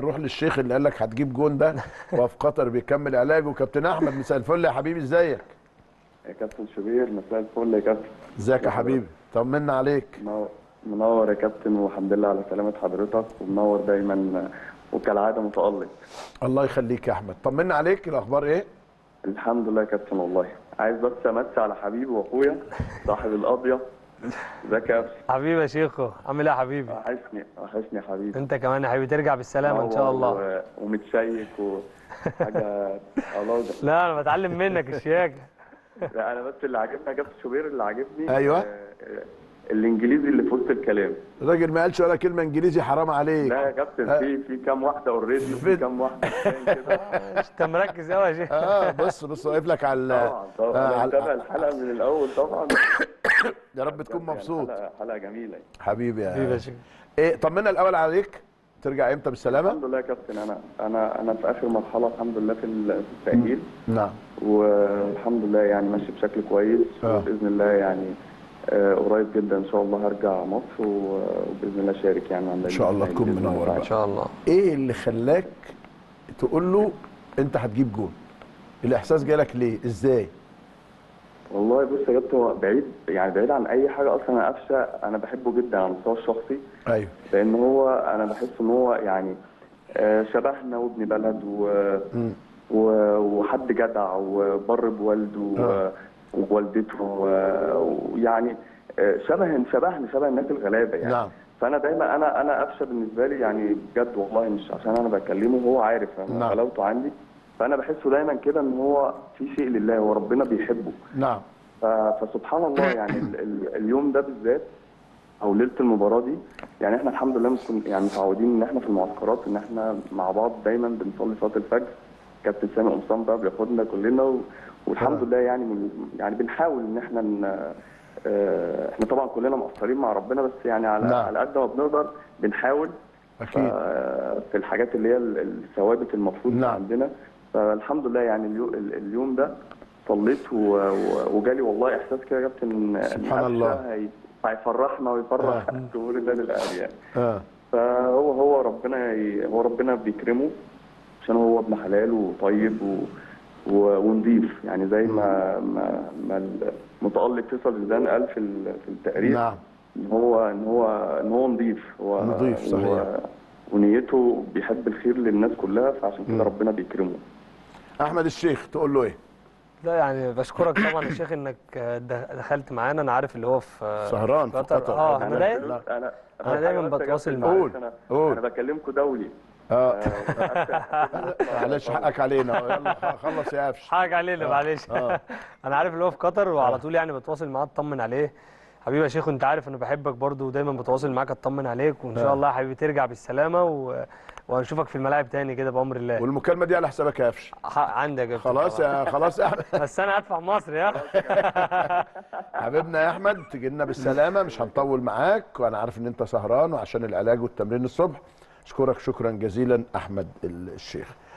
نروح للشيخ اللي قال لك هتجيب جون ده وفي قطر بيكمل علاجه. كابتن احمد مساء الفل يا حبيبي، ازيك؟ يا كابتن شوبير مساء الفل يا كابتن. ازيك يا حبيبي؟ طمنا عليك. منور يا كابتن، والحمد لله على سلامة حضرتك، ومنور دايما وكالعادة متألق. الله يخليك يا احمد، طمنا عليك، الاخبار ايه؟ الحمد لله يا كابتن، والله عايز بس امسي على حبيبي واخويا صاحب القضية. ازيك يا كابتن؟ حبيبي يا شيخو، عامل ايه يا حبيبي؟ وحشني يا حبيبي. انت كمان يا حبيبي، ترجع بالسلامة ان شاء الله. ومتشيك وحاجة الله. لا انا بتعلم منك الشياكة. لا انا بس اللي عاجبني يا كابتن شوبير، اللي عاجبني ايوه الانجليزي اللي في وسط الكلام. الراجل ما قالش ولا كلمه انجليزي، حرام عليك. لا يا كابتن، في كام واحده اوريدي، وفي كام واحده كده. انت مركز قوي يا شيخ. بص واقف لك على طبعا متابع الحلقه من الاول طبعا. يا رب تكون مبسوط. حلقه جميله حبيبي يا شيخ. ايه طمنا الاول عليك، ترجع امتى بالسلامه؟ الحمد لله يا كابتن، انا في اخر مرحله الحمد لله في التاهيل. نعم. والحمد لله يعني ماشي بشكل كويس. وباذن الله يعني قريب جدا ان شاء الله هرجع مصر، وباذن الله اشارك يعني ان شاء الله تكون منور بقى. ان شاء الله. ايه اللي خلاك تقول له انت هتجيب جون؟ الاحساس جالك ليه؟ ازاي؟ والله بص يا كابتن، هو بعيد عن اي حاجه. اصلا انا قفشه انا بحبه جدا على المستوى الشخصي. ايوه. لان هو انا بحس ان هو يعني شبهنا وابن بلد وحد جدع وبر بوالده وبوالدته، ويعني شبه الناس الغلابه يعني. نعم. فانا دايما انا قفشه بالنسبه لي يعني بجد والله، مش عشان انا بكلمه، هو عارف انا غلاوته عندي. فانا بحسه دايما كده ان هو في شيء لله وربنا بيحبه. نعم. فسبحان الله يعني اليوم ده بالذات او ليله المباراه دي، يعني احنا الحمد لله يعني متعودين ان احنا في المعسكرات ان احنا مع بعض دايما بنصلي صلاه الفجر. كابتن سامي قمصان بقى بياخدنا كلنا والحمد لله يعني بنحاول ان احنا احنا طبعا كلنا مقصرين مع ربنا، بس يعني على قد ما بنقدر بنحاول اكيد في الحاجات اللي هي الثوابت المفروض عندنا. فالحمد لله يعني اليوم ده صليت وجالي والله احساس كده يا كابتن، سبحان الله هيفرحنا ويفرح جمهور النادي الاهلي يعني. فهو ربنا بيكرمه عشان هو ابن حلال وطيب ونضيف، يعني زي ما المتألق فيصل زيدان قال في التقرير. نعم. ان هو نضيف، هو نضيف صحيح، ونيته بيحب الخير للناس كلها، فعشان كده ربنا بيكرمه. احمد الشيخ تقول له ايه؟ لا يعني بشكرك طبعا يا شيخ انك دخلت معانا. انا عارف اللي هو في سهران في قطر. انا دايما بتواصل معاه. انا بكلمكم دولي. معلش حقك علينا، يلا خلص يا قفش. حقك علينا معلش. انا عارف اللي هو في قطر، وعلى طول يعني بتواصل معاه اطمن عليه. حبيبي يا شيخ، انت عارف انا بحبك برضو، ودايما بتواصل معاك اطمن عليك، وان شاء الله يا حبيبي ترجع بالسلامه وهنشوفك في الملاعب تاني كده بامر الله. والمكالمه دي على حسابك يا قفش. عندك يا خلاص يا احمد. بس انا هدفع مصر يا حبيبنا يا احمد، تجي لنا بالسلامه، مش هنطول معاك، وانا عارف ان انت سهران وعشان العلاج والتمرين الصبح. اشكرك شكرا جزيلا احمد الشيخ.